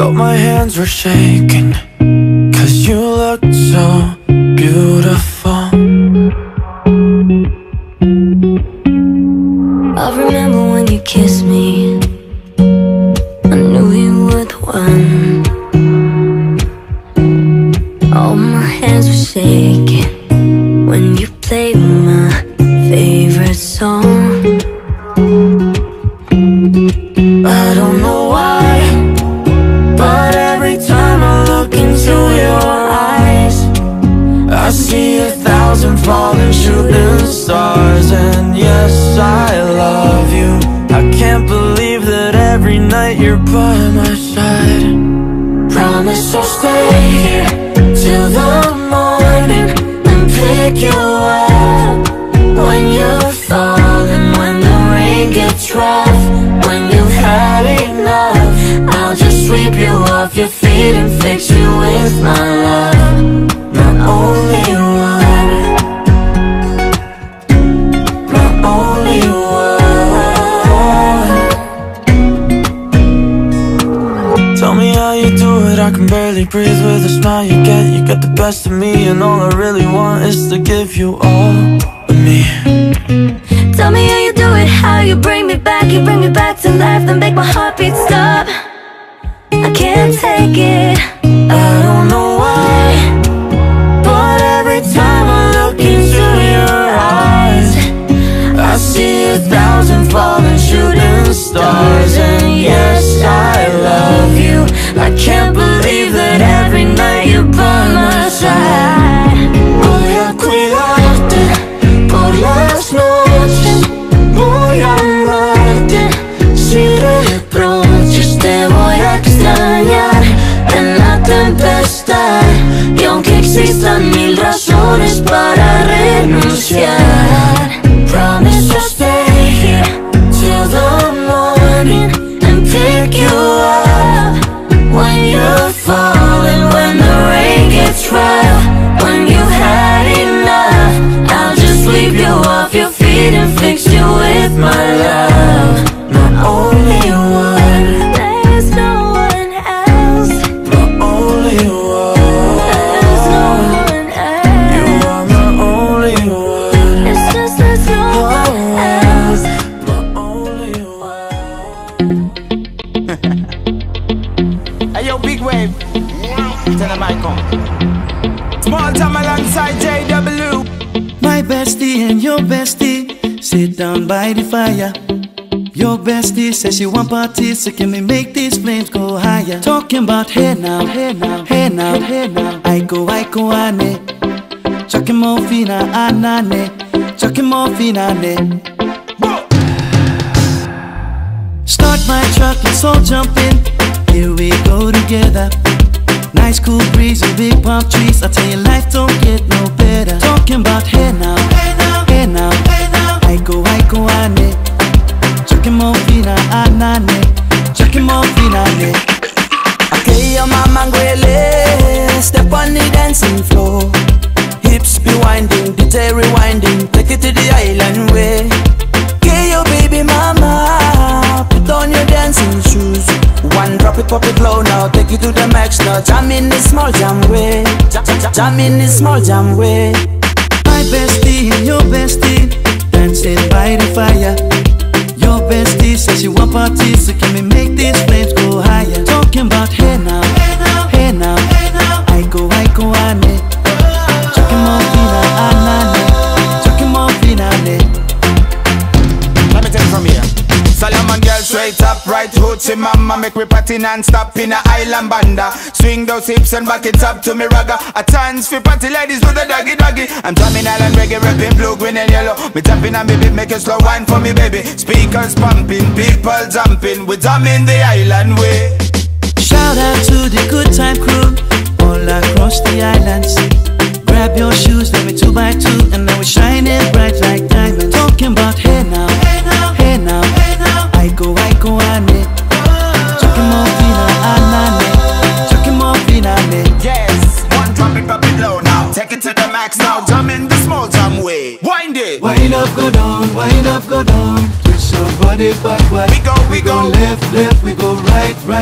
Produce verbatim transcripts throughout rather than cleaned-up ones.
felt my hands were shaking, 'cause you looked so beautiful. I remember when you kissed me, I knew you were the one. All my hands were shaking when you played my favorite song. I don't know why, but every time I look into your eyes, I see a thousand falling shooting stars. And yes, I love you. I can't believe that every night you're by my side. Promise I'll stay here till the morning and pick you up when you're falling, when the rain gets rough, when you've had enough. I'll just sweep you off your feet and fix you with my love. My only one, my only one. Tell me how you do it, I can barely breathe with the smile you get. You got the best of me, and all I really want is to give you all of me. Tell me how you do it, how you bring me back. You bring me back to life, then make my heartbeat stop. I can't take it, I don't know why, but every time I look into your eyes, I see a thousand falling shooting stars. And yes, I love you. I can't believe that every night you're by my side. Voy a cuidarte por las noches, voy a amarte sin reproches. Te voy a extrañar en la tempestad, y aunque existan mil razones para renunciar, promise I'll stay here till the morning and pick you up when you're falling, when the rain gets rough, when you've had enough. I'll just sweep you off your feet and fix you with my love. My only one, there's no one else. My only one, There's no one else. you are my only one. It's just there's no one else. My only one. Hey yo, big wave. Tell them I come. Small time alongside J W. My bestie and your bestie sit down by the fire. Your bestie says she want parties, so can we make these flames go higher? Talking about hey now, hey now, hey now, hey now. I go, I go, ane. Chucking more fina, anane. Chucking more fina, ne. Start my truck, let's all jump in. Here we go together. Nice cool breeze and big palm trees. I tell you, life don't get no better. Talking about hey now, hey now, hey now, hey now. I go, I go, ane. Chucking more fina, anane. Chucking more fina, ne. Okay, your mama ngwele, step on the dancing floor. Hips be winding, D J rewinding, take it to the island way. Okay, your baby mama, put on your dancing shoes. One drop it, pop it low now, take it to the max now. Jam in the small jam way, jam, jam, jam in the small jam way. My bestie and your bestie dancing by the fire. Your bestie says she want parties, so can we make these flames go higher? Talking about hey now, hey now, hey now, hey now. I go, I go, ane. Chucking more fina, anane. Chucking more fina, ne. Let me take it from here. Solomon girl straight up, right hoochie mama. Make me party non-stop in a island banda. Swing those hips and back it up to me ragga. A chance for party ladies do the doggy doggy. I'm drumming island reggae, rapping blue, green and yellow. Me tapping and baby, make a slow wine for me baby. Speakers pumping, people jumping. We drumming the island way. Shout out to the good time crew all across the islands. Grab your shoes, let me two by two, and now we're shining bright like diamonds. Talking about hey now, hey now, hey now, hey now. I go, I go, ane. Chucking more fina, anane. Chucking more fina, ne. Yes, one drop it, pop it low now. Take it to the max now. Jump in the small jam way. Wind it. Wind up, go down, wind up, go down. Twist your body backward. We go, we We go go. left, left, we go right, right.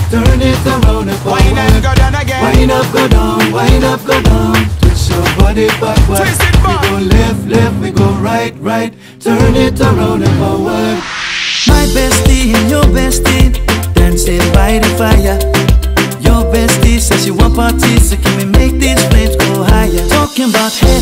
turn it around and forward. Wind up, go down again. Wind up, go down, wind up, go down. Twist your body backward. Twist it back. We go left, left, we go right, right. Turn it around and forward. My bestie and your bestie dancing by the fire. Your bestie says she want parties, so can we make these flames go higher? Talking about hey